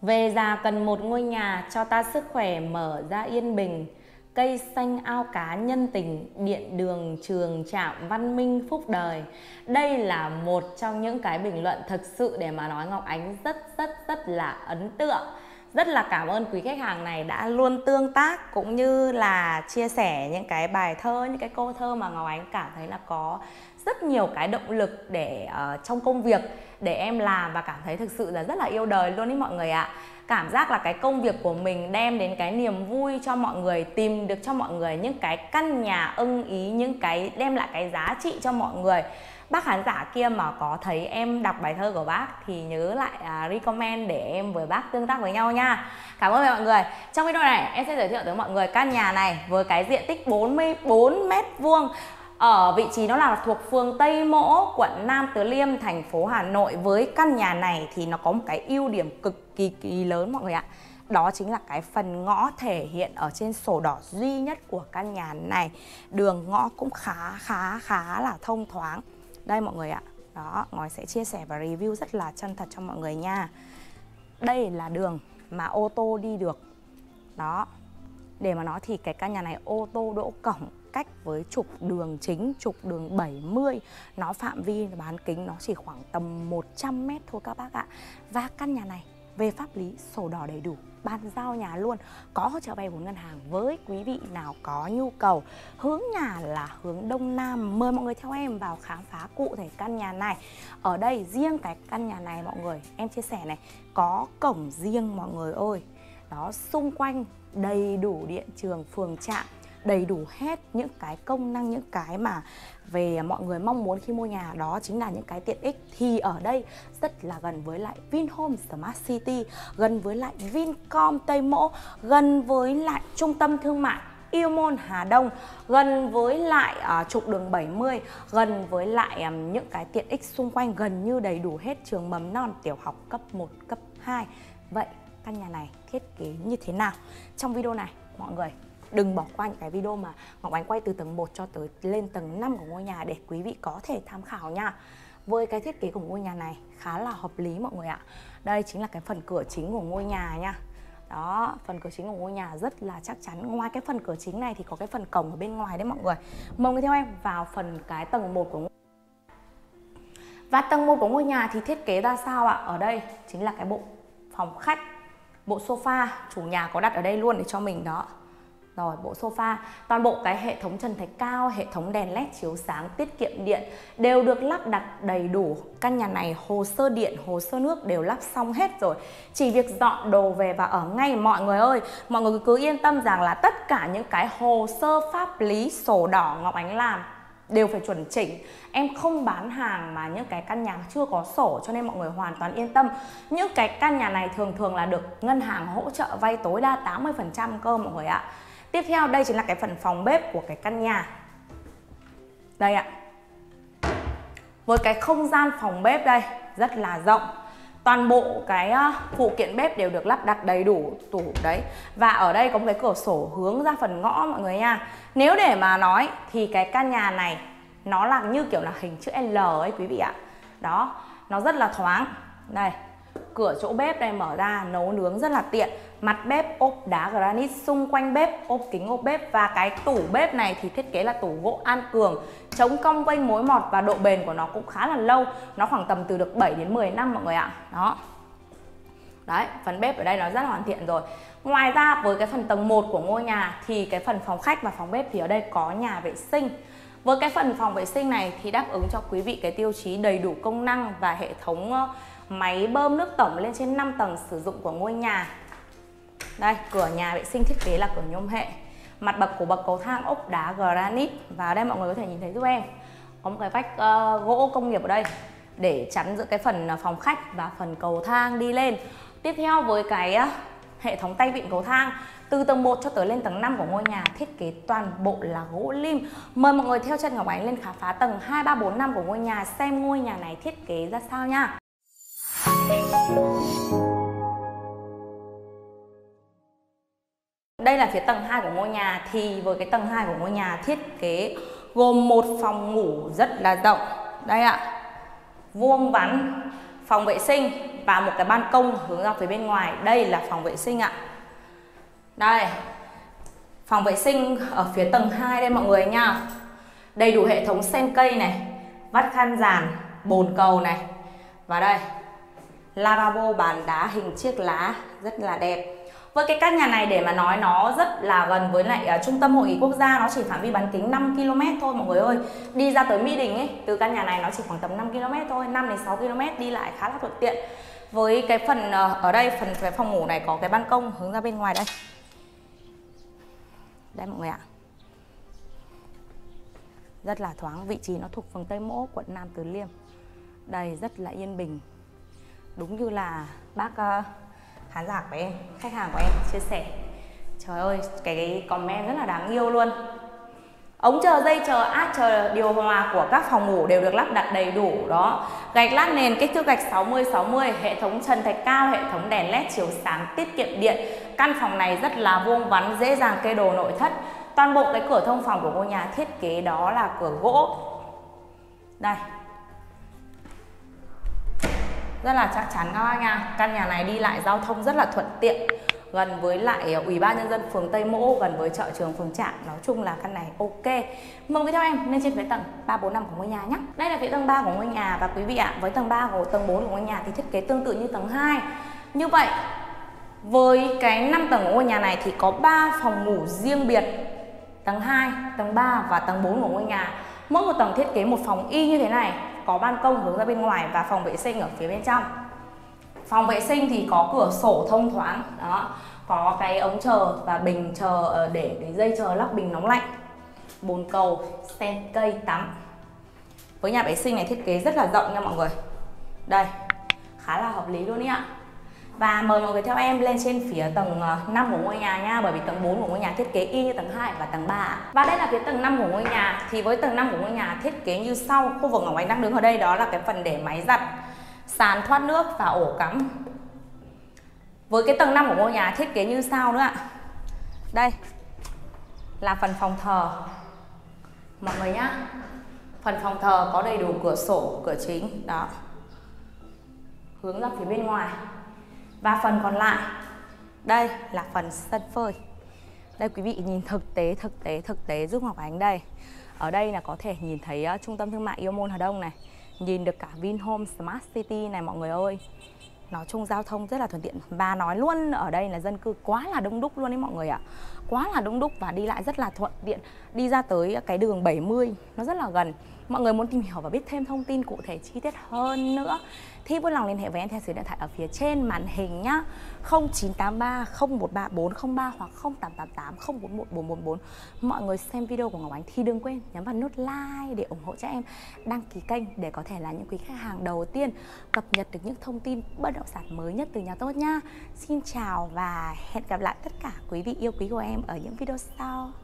Về già cần một ngôi nhà cho ta sức khỏe mở ra yên bình. Cây xanh ao cá nhân tình, điện đường trường trạm văn minh phúc đời. Đây là một trong những cái bình luận thực sự để mà nói Ngọc Ánh rất là ấn tượng. Rất là cảm ơn quý khách hàng này đã luôn tương tác cũng như là chia sẻ những cái bài thơ, những cái câu thơ mà Ngọc Ánh cảm thấy là có rất nhiều cái động lực để trong công việc để em làm, và cảm thấy thực sự là rất là yêu đời luôn ý mọi người ạ. Cảm giác là cái công việc của mình đem đến cái niềm vui cho mọi người, tìm được cho mọi người những cái căn nhà ưng ý, những cái đem lại cái giá trị cho mọi người. Bác khán giả kia mà có thấy em đọc bài thơ của bác thì nhớ lại recommend để em với bác tương tác với nhau nha. Cảm ơn mọi người. Trong video này em sẽ giới thiệu tới mọi người căn nhà này với cái diện tích 44m², ở vị trí nó là thuộc phường Tây Mỗ, quận Nam Từ Liêm, thành phố Hà Nội. Với căn nhà này thì nó có một cái ưu điểm cực kỳ lớn mọi người ạ. Đó chính là cái phần ngõ thể hiện ở trên sổ đỏ duy nhất của căn nhà này. Đường ngõ cũng khá là thông thoáng. Đây mọi người ạ. Đó, Ngói sẽ chia sẻ và review rất là chân thật cho mọi người nha. Đây là đường mà ô tô đi được. Đó. Để mà nói thì cái căn nhà này ô tô đỗ cổng cách với trục đường chính, trục đường 70. Nó phạm vi bán kính nó chỉ khoảng tầm 100m thôi các bác ạ. Và căn nhà này về pháp lý sổ đỏ đầy đủ, bàn giao nhà luôn, có hỗ trợ vay vốn ngân hàng với quý vị nào có nhu cầu. Hướng nhà là hướng Đông Nam. Mời mọi người theo em vào khám phá cụ thể căn nhà này. Ở đây riêng cái căn nhà này mọi người, em chia sẻ này, có cổng riêng mọi người ơi. Đó, xung quanh đầy đủ điện trường, phường trạm, đầy đủ hết những cái công năng, những cái mà về mọi người mong muốn khi mua nhà. Đó chính là những cái tiện ích. Thì ở đây rất là gần với lại Vinhomes Smart City, gần với lại Vincom Tây Mỗ, gần với lại trung tâm thương mại Yêu Môn Hà Đông, gần với lại trục đường 70, gần với lại những cái tiện ích xung quanh gần như đầy đủ hết, trường mầm non, tiểu học cấp 1, cấp 2. Vậy căn nhà này thiết kế như thế nào? Trong video này mọi người đừng bỏ qua những cái video mà Ngọc Ánh quay từ tầng 1 cho tới lên tầng 5 của ngôi nhà để quý vị có thể tham khảo nha. Với cái thiết kế của ngôi nhà này khá là hợp lý mọi người ạ. Đây chính là cái phần cửa chính của ngôi nhà nha. Đó, phần cửa chính của ngôi nhà rất là chắc chắn. Ngoài cái phần cửa chính này thì có cái phần cổng ở bên ngoài đấy mọi người. Mời mọi người theo em vào phần cái tầng 1 của ngôi nhà. Và tầng 1 của ngôi nhà thì thiết kế ra sao ạ? Ở đây chính là cái bộ phòng khách, bộ sofa, chủ nhà có đặt ở đây luôn để cho mình đó. Rồi, bộ sofa, toàn bộ cái hệ thống trần thạch cao, hệ thống đèn led chiếu sáng tiết kiệm điện đều được lắp đặt đầy đủ. Căn nhà này hồ sơ điện, hồ sơ nước đều lắp xong hết rồi. Chỉ việc dọn đồ về và ở ngay mọi người ơi. Mọi người cứ yên tâm rằng là tất cả những cái hồ sơ pháp lý, sổ đỏ Ngọc Ánh làm đều phải chuẩn chỉnh. Em không bán hàng mà những cái căn nhà chưa có sổ, cho nên mọi người hoàn toàn yên tâm. Những cái căn nhà này thường là được ngân hàng hỗ trợ vay tối đa 80% cơ mọi người ạ. Tiếp theo đây chính là cái phần phòng bếp của cái căn nhà. Đây ạ. Với cái không gian phòng bếp đây rất là rộng. Toàn bộ cái phụ kiện bếp đều được lắp đặt đầy đủ tủ đấy. Và ở đây có một cái cửa sổ hướng ra phần ngõ mọi người nha. Nếu để mà nói thì cái căn nhà này nó là như kiểu là hình chữ L ấy quý vị ạ. Đó, nó rất là thoáng. Đây, cửa chỗ bếp đây mở ra nấu nướng rất là tiện. Mặt bếp ốp đá granite, xung quanh bếp ốp kính ốp bếp. Và cái tủ bếp này thì thiết kế là tủ gỗ An Cường, chống cong vênh mối mọt và độ bền của nó cũng khá là lâu. Nó khoảng tầm từ được 7 đến 10 năm mọi người ạ. Đó. Đấy, phần bếp ở đây nó rất là hoàn thiện rồi. Ngoài ra với cái phần tầng 1 của ngôi nhà thì cái phần phòng khách và phòng bếp thì ở đây có nhà vệ sinh. Với cái phần phòng vệ sinh này thì đáp ứng cho quý vị cái tiêu chí đầy đủ công năng và hệ thống máy bơm nước tổng lên trên 5 tầng sử dụng của ngôi nhà. Đây, cửa nhà vệ sinh thiết kế là cửa nhôm hệ. Mặt bậc của bậc cầu thang ốp đá granite. Và ở đây mọi người có thể nhìn thấy giúp em có một cái vách gỗ công nghiệp ở đây để chắn giữa cái phần phòng khách và phần cầu thang đi lên. Tiếp theo với cái hệ thống tay vịn cầu thang từ tầng 1 cho tới lên tầng 5 của ngôi nhà thiết kế toàn bộ là gỗ lim. Mời mọi người theo chân Ngọc Ánh lên khám phá tầng 2, 3, 4, 5 của ngôi nhà xem ngôi nhà này thiết kế ra sao nha. Đây là phía tầng 2 của ngôi nhà. Thì với cái tầng 2 của ngôi nhà thiết kế gồm một phòng ngủ rất là rộng. Đây ạ, vuông vắn, phòng vệ sinh và một cái ban công hướng ra phía bên ngoài. Đây là phòng vệ sinh ạ. Đây, phòng vệ sinh ở phía tầng 2 đây mọi người nha. Đầy đủ hệ thống sen cây này, vắt khăn giàn, bồn cầu này. Và đây, lavabo bàn đá hình chiếc lá rất là đẹp. Với cái căn nhà này để mà nói nó rất là gần với lại trung tâm hội nghị quốc gia, nó chỉ phạm vi bán kính 5 km thôi mọi người ơi. Đi ra tới Mỹ Đình ấy, từ căn nhà này nó chỉ khoảng tầm 5 km thôi, 5 đến 6 km đi lại khá là thuận tiện. Với cái phần ở đây, phần cái phòng ngủ này có cái ban công hướng ra bên ngoài đây. Đây mọi người ạ. Rất là thoáng, vị trí nó thuộc phường Tây Mỗ, quận Nam Từ Liêm. Đây rất là yên bình. Đúng như là bác khán giả của em, khách hàng của em chia sẻ. Trời ơi, cái comment rất là đáng yêu luôn. Ống chờ, dây chờ, át chờ, điều hòa của các phòng ngủ đều được lắp đặt đầy đủ đó. Gạch lát nền kích thước gạch 60-60, hệ thống trần thạch cao, hệ thống đèn led chiếu sáng tiết kiệm điện. Căn phòng này rất là vuông vắn, dễ dàng kê đồ nội thất. Toàn bộ cái cửa thông phòng của ngôi nhà thiết kế đó là cửa gỗ. Đây. Rất là chắc chắn các bác nha. Căn nhà này đi lại giao thông rất là thuận tiện, gần với lại Ủy ban Nhân dân phường Tây Mỗ, gần với chợ trường phường Trạm. Nói chung là căn này ok. Mời quý theo em lên trên phía tầng 3, 4, 5 của ngôi nhà nhé. Đây là phía tầng 3 của ngôi nhà. Và quý vị ạ, với tầng 3 của tầng 4 của ngôi nhà thì thiết kế tương tự như tầng 2. Như vậy, với cái 5 tầng của ngôi nhà này thì có 3 phòng ngủ riêng biệt. Tầng 2, tầng 3 và tầng 4 của ngôi nhà. Mỗi một tầng thiết kế một phòng y như thế này, có ban công hướng ra bên ngoài và phòng vệ sinh ở phía bên trong. Phòng vệ sinh thì có cửa sổ thông thoáng đó, có cái ống chờ và bình chờ để cái dây chờ lắp bình nóng lạnh, bồn cầu, sen cây tắm. Với nhà vệ sinh này thiết kế rất là rộng nha mọi người. Đây, khá là hợp lý luôn ý ạ. Và mời mọi người theo em lên trên phía tầng 5 của ngôi nhà nha. Bởi vì tầng 4 của ngôi nhà thiết kế y như tầng 2 và tầng 3. Và đây là phía tầng 5 của ngôi nhà. Thì với tầng 5 của ngôi nhà thiết kế như sau. Khu vực Ngọc Ánh đang đứng ở đây đó là cái phần để máy giặt, sàn thoát nước và ổ cắm. Với cái tầng 5 của ngôi nhà thiết kế như sau nữa ạ. Đây là phần phòng thờ mọi người nhá. Phần phòng thờ có đầy đủ cửa sổ, cửa chính đó, hướng ra phía bên ngoài. Và phần còn lại, đây là phần sân phơi. Đây quý vị nhìn thực tế giúp Ngọc Ánh đây. Ở đây là có thể nhìn thấy trung tâm thương mại Yêu Môn Hà Đông này, nhìn được cả Vinhome Smart City này mọi người ơi. Nói chung giao thông rất là thuận tiện. Và nói luôn ở đây là dân cư quá là đông đúc luôn đấy mọi người ạ. Quá là đông đúc và đi lại rất là thuận tiện. Đi ra tới cái đường 70 nó rất là gần. Mọi người muốn tìm hiểu và biết thêm thông tin cụ thể chi tiết hơn nữa thì vui lòng liên hệ với em theo số điện thoại ở phía trên màn hình nhá. 0983 0134 03 hoặc 0888 041 444. Mọi người xem video của Ngọc Ánh thì đừng quên nhấn vào nút like để ủng hộ cho em, đăng ký kênh để có thể là những quý khách hàng đầu tiên cập nhật được những thông tin bất động sản mới nhất từ nhà tốt nhá. Xin chào và hẹn gặp lại tất cả quý vị yêu quý của em ở những video sau.